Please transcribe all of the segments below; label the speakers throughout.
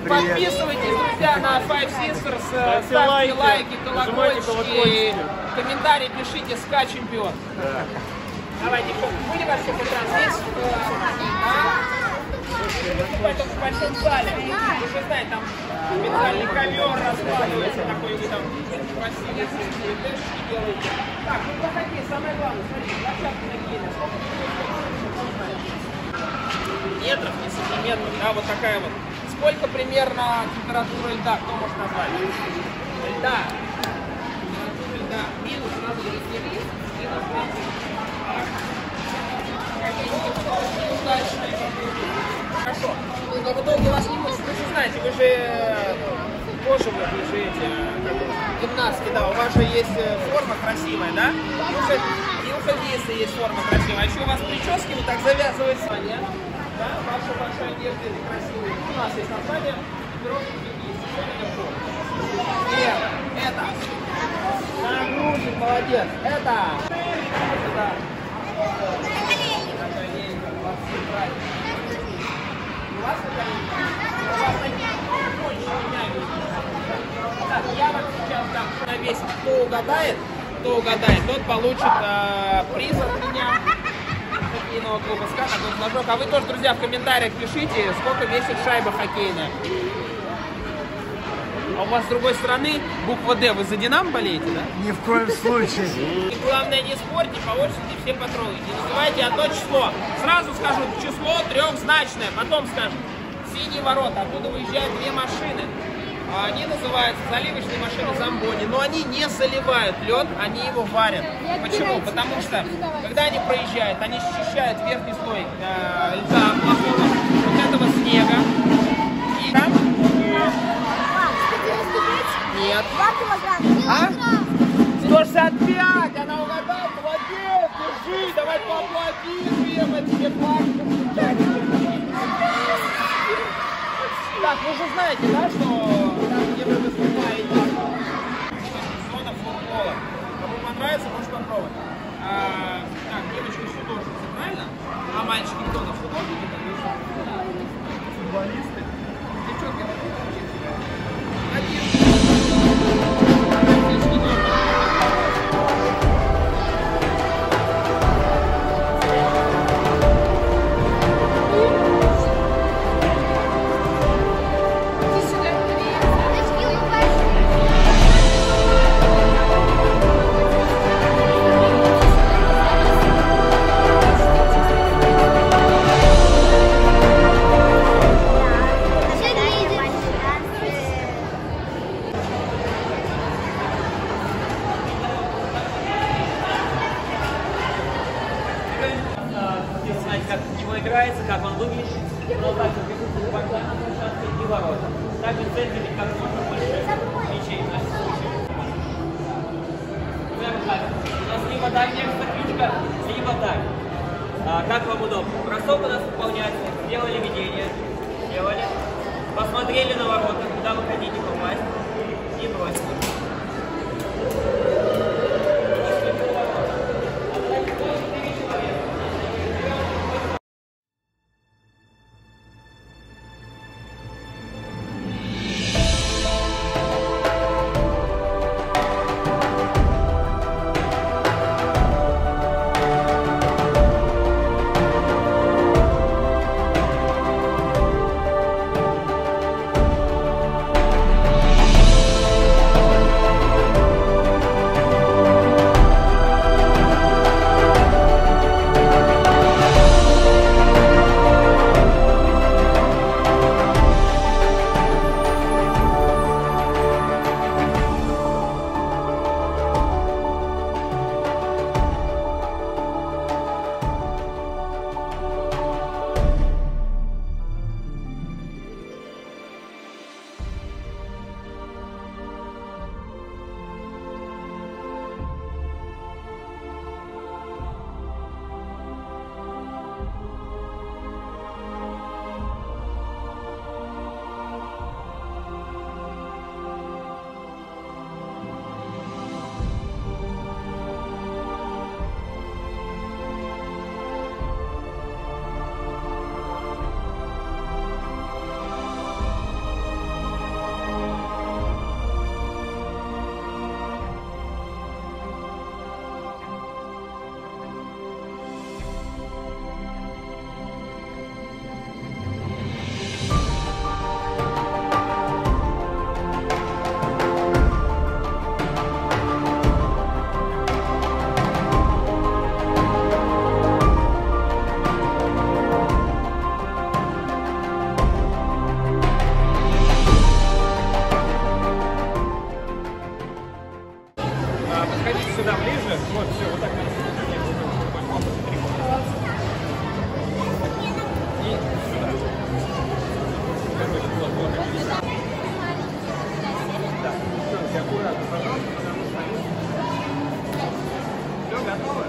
Speaker 1: Подписывайтесь, друзья, на Five Sisters, ставьте лайки, колокольчики, комментарии пишите, СКА чемпион. Да. Давайте, были вообще хоть раз здесь? Только в большом зале. Вы же знаете, там специальный ковер раскладывается, такой вы там красивые дэшки делаете. Так, ну за хоккей самое главное, смотрите, площадка хоккейная. Метров, не сантиметров, да, вот такая вот. Сколько примерно температура льда, кто может назвать? Льда. Температура льда. Минус сразу разделить. Минус 20. Хорошо. Но в итоге вас не может. Вы же знаете, вы же тоже вы же эти гимнастки, да, у вас же есть форма красивая, да? И у хоккеиста есть форма красивая. А еще у вас прически вот так завязываются, нет? Да, ваша большая одежда и красивая. У нас есть название это. Нагрузик, молодец. Это. У вас так, я вам сейчас дам навесить. Кто угадает, тот получит приз от меня. Хоккейного клуба СКА, такой флажок. А вы тоже, друзья, в комментариях пишите, сколько весит шайба хоккейная. А у вас с другой стороны буква Д. Вы за Динамо болеете, да?
Speaker 2: Ни в коем случае.
Speaker 1: И главное, не спорьте, по очереди все потрогайте. Не называйте одно число. Сразу скажу, число трехзначное. Потом скажу, синие ворота. Оттуда выезжают две машины. Они называются заливочные машины Замбони, но они не заливают лед, они его варят. Почему? Потому что, когда они проезжают, они счищают верхний слой льда плохого, вот этого снега. И там... Нет. 165, она угадала, молодец, держи, давай поаплодируем, это тебе флаг. Так, вы же знаете, да, что там, где вы выступаете, зона футбола. Кому понравится, может попробовать. Так, девочки художницы, правильно? А мальчики кто на художники? Футболисты. Девчонки, один.
Speaker 3: Как в него играется, как он выглядит, но также присутствует вокзальная площадка и ворота. Также центрами как можно больше мячей в нашем случае. У нас либо дальняя ключка, либо даль. Как вам удобно? Бросок у нас выполняется. Сделали ведение, сделали. Посмотрели на ворота, куда вы хотите попасть и бросили.
Speaker 1: ближе. Вот, все, вот так. И сюда. Да, все, аккуратно, пожалуйста, потому что они... Все, готовы?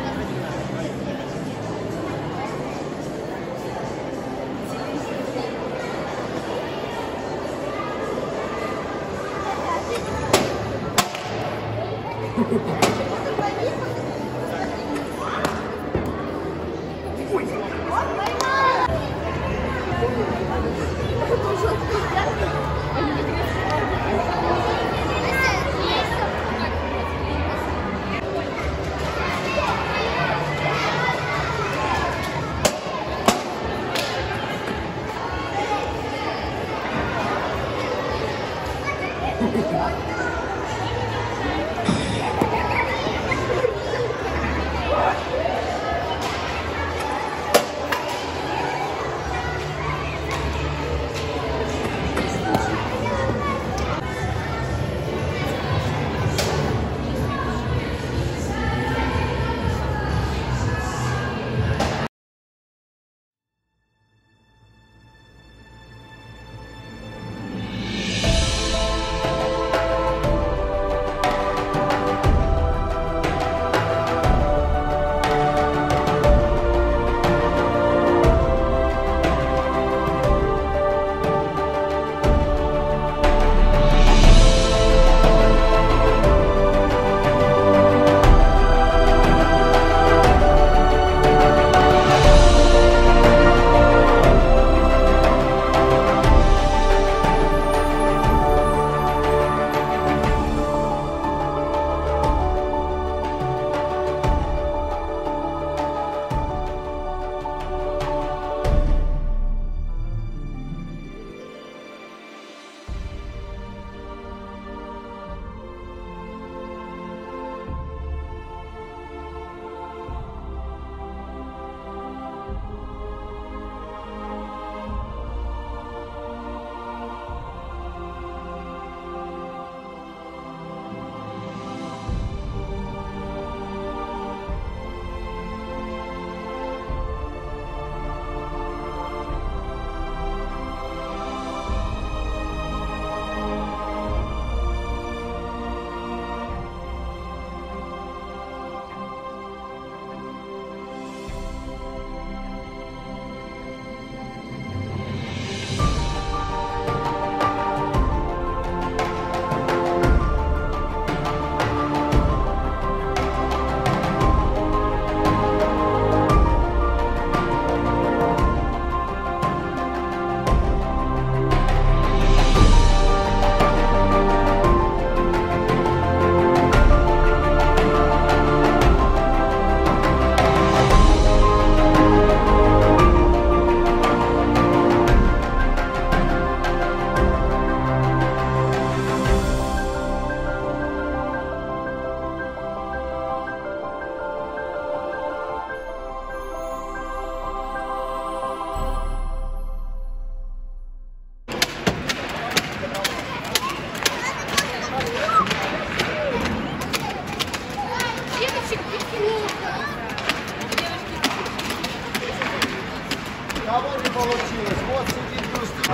Speaker 2: Кого не получилось? Вот сидит Юстин.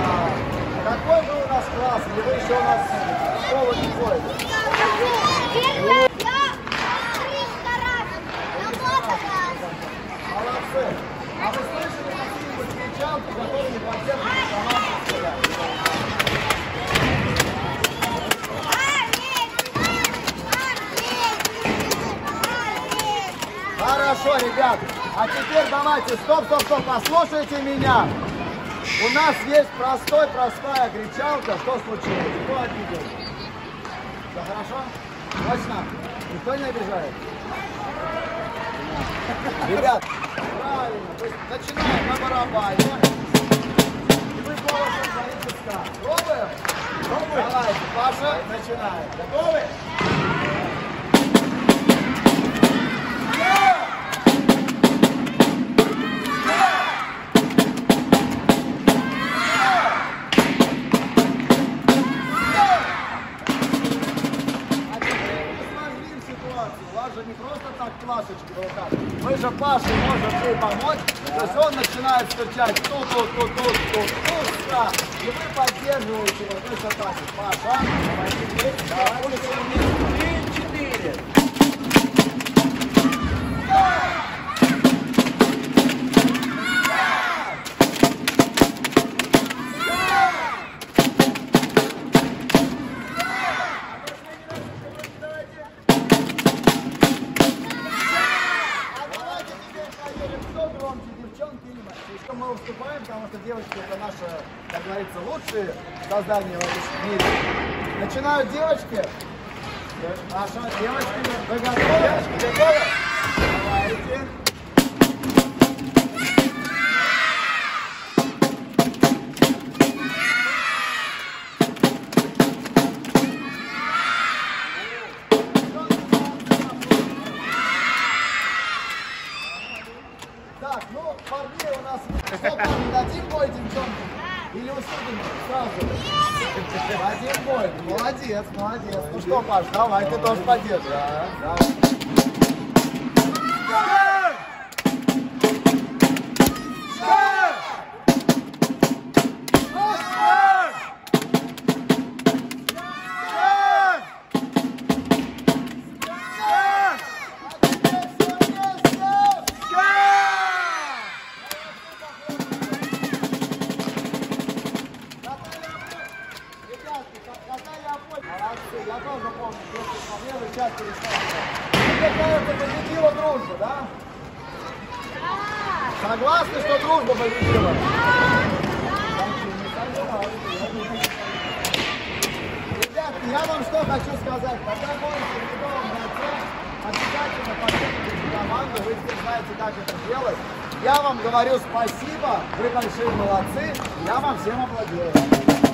Speaker 2: Какой был у нас класс? Или вы еще у нас в школу не ходите? Молодцы. А вы слышали какие-нибудь кричалки, которые не поддерживают команду себя? Хорошо, ребят. А теперь давайте, стоп, послушайте меня. У нас есть простая кричалка. Что случилось? Кто обидел? Все хорошо? Точно? Никто не обижает? Ребят, правильно. То есть начинаем на барабане. И вы голосом говорите старт. Пробуем? Пробуем? Давайте, Паша, начинаем. Готовы? не просто так плашечки в руках. Мы же Паше можем ей помочь. То есть он начинает стучать тут, да. И вы поддерживаете его. То есть вот так вот. Паша, давайте вместе. 3, 4. Мы уступаем, потому что девочки это наши, как говорится, лучшие создания в этом мире. Начинают девочки. Наша девочки, вы готовы? Девочки, готовы? Давайте. Так, ну, парней у нас... Что, парни, дадим бой девчонкам? Или уступим сразу? Один бой. Молодец, молодец. Ну что, Паш, давай, ты тоже поддержишь. Да. Молодцы, я тоже помню, если победу сейчас перестали. Мне кажется, победила дружба, да? Да. Согласны, что дружба победила? Да. Ребятки, я вам что хочу сказать. Когда будете в новом борце, обязательно поддержите команду, вы все знаете, как это делать. Я вам говорю спасибо, вы большие молодцы, я вам всем аплодирую.